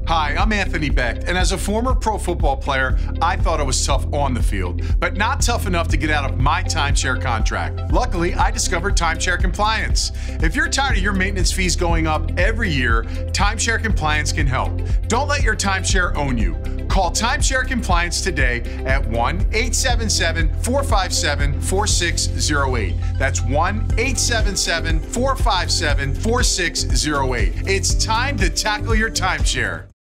Hi, I'm Anthony Becht, and as a former pro football player, I thought it was tough on the field, but not tough enough to get out of my timeshare contract. Luckily, I discovered Timeshare Compliance. If you're tired of your maintenance fees going up every year, Timeshare Compliance can help. Don't let your timeshare own you. Call Timeshare Compliance today at 1-877-457-4608. That's 1-877-457-4608. It's time to tackle your timeshare.